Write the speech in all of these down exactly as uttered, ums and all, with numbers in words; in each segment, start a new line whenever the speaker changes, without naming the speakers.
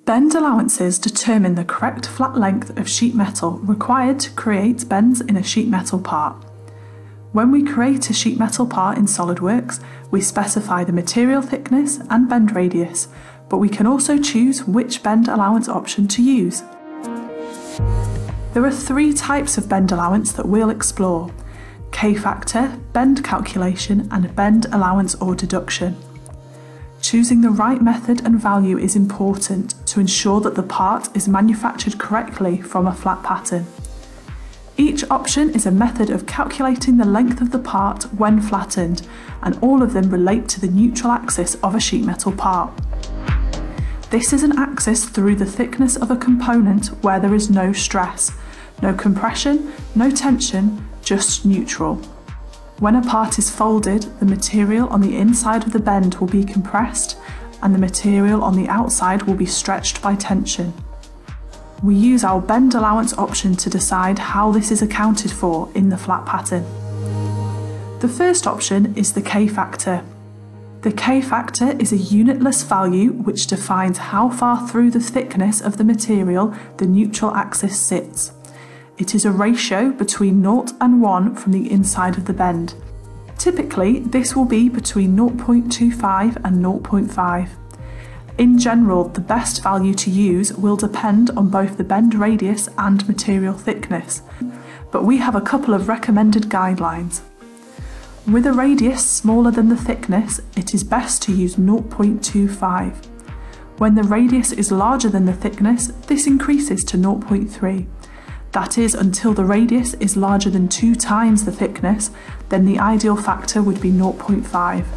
Bend allowances determine the correct flat length of sheet metal required to create bends in a sheet metal part. When we create a sheet metal part in SolidWorks, we specify the material thickness and bend radius, but we can also choose which bend allowance option to use. There are three types of bend allowance that we'll explore: K-factor, bend calculation, and bend allowance or deduction. Choosing the right method and value is important to ensure that the part is manufactured correctly from a flat pattern. Each option is a method of calculating the length of the part when flattened, and all of them relate to the neutral axis of a sheet metal part. This is an axis through the thickness of a component where there is no stress, no compression, no tension, just neutral. When a part is folded, the material on the inside of the bend will be compressed and the material on the outside will be stretched by tension. We use our bend allowance option to decide how this is accounted for in the flat pattern. The first option is the K-factor. The K-factor is a unitless value which defines how far through the thickness of the material the neutral axis sits. It is a ratio between zero and one from the inside of the bend. Typically, this will be between zero point two five and zero point five. In general, the best value to use will depend on both the bend radius and material thickness, but we have a couple of recommended guidelines. With a radius smaller than the thickness, it is best to use zero point two five. When the radius is larger than the thickness, this increases to zero point three. That is, until the radius is larger than two times the thickness, then the ideal factor would be zero point five.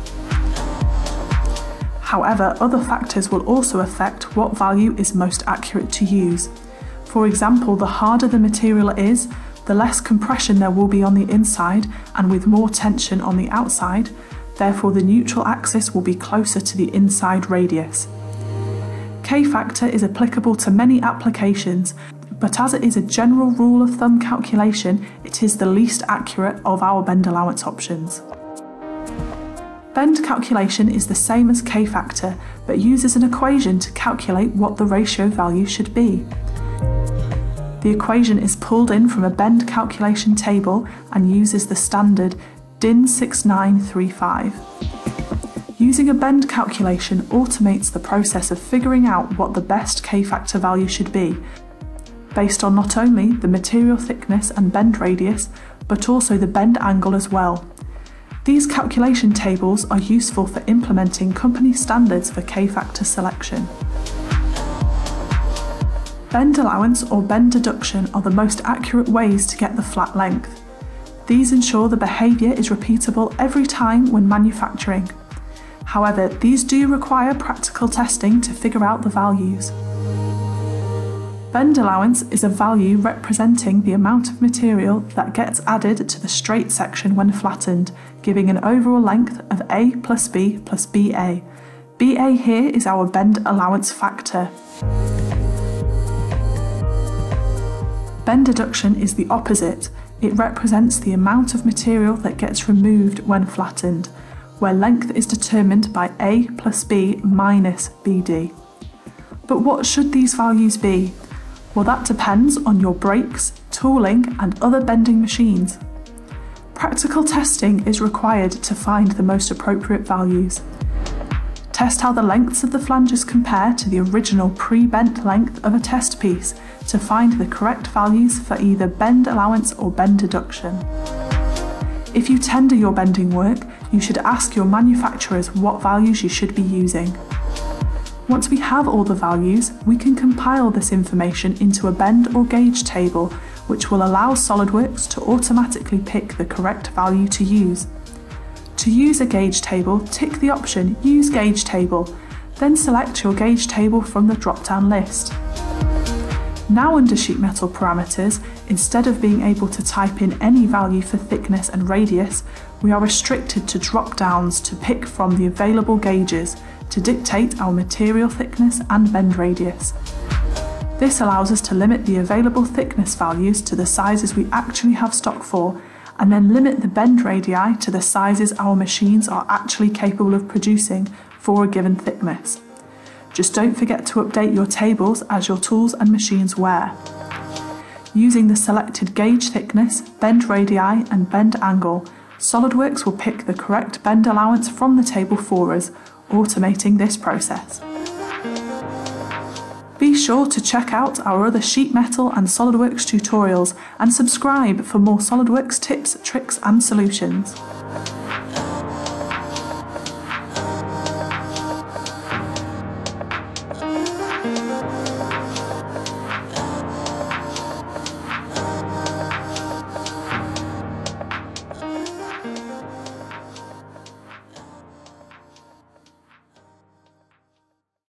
However, other factors will also affect what value is most accurate to use. For example, the harder the material is, the less compression there will be on the inside and with more tension on the outside, therefore the neutral axis will be closer to the inside radius. K-factor is applicable to many applications, but as it is a general rule of thumb calculation, it is the least accurate of our bend allowance options. Bend calculation is the same as K-factor, but uses an equation to calculate what the ratio value should be. The equation is pulled in from a bend calculation table and uses the standard D I N six nine three five. Using a bend calculation automates the process of figuring out what the best K-factor value should be, based on not only the material thickness and bend radius, but also the bend angle as well. These calculation tables are useful for implementing company standards for K-factor selection. Bend allowance or bend deduction are the most accurate ways to get the flat length. These ensure the behaviour is repeatable every time when manufacturing. However, these do require practical testing to figure out the values. Bend allowance is a value representing the amount of material that gets added to the straight section when flattened, giving an overall length of A plus B plus B A. B A here is our bend allowance factor. Bend deduction is the opposite. It represents the amount of material that gets removed when flattened, where length is determined by A plus B minus B D. But what should these values be? Well, that depends on your brakes, tooling, and other bending machines. Practical testing is required to find the most appropriate values. Test how the lengths of the flanges compare to the original pre-bent length of a test piece to find the correct values for either bend allowance or bend deduction. If you tender your bending work, you should ask your manufacturers what values you should be using. Once we have all the values, we can compile this information into a bend or gauge table, which will allow SolidWorks to automatically pick the correct value to use. To use a gauge table, tick the option Use Gauge Table, then select your gauge table from the drop-down list. Now under sheet metal parameters, instead of being able to type in any value for thickness and radius, we are restricted to drop-downs to pick from the available gauges to dictate our material thickness and bend radius. This allows us to limit the available thickness values to the sizes we actually have stock for, and then limit the bend radii to the sizes our machines are actually capable of producing for a given thickness. Just don't forget to update your tables as your tools and machines wear. Using the selected gauge thickness, bend radii and bend angle, SolidWorks will pick the correct bend allowance from the table for us, automating this process. Be sure to check out our other sheet metal and SolidWorks tutorials and subscribe for more SolidWorks tips, tricks and solutions.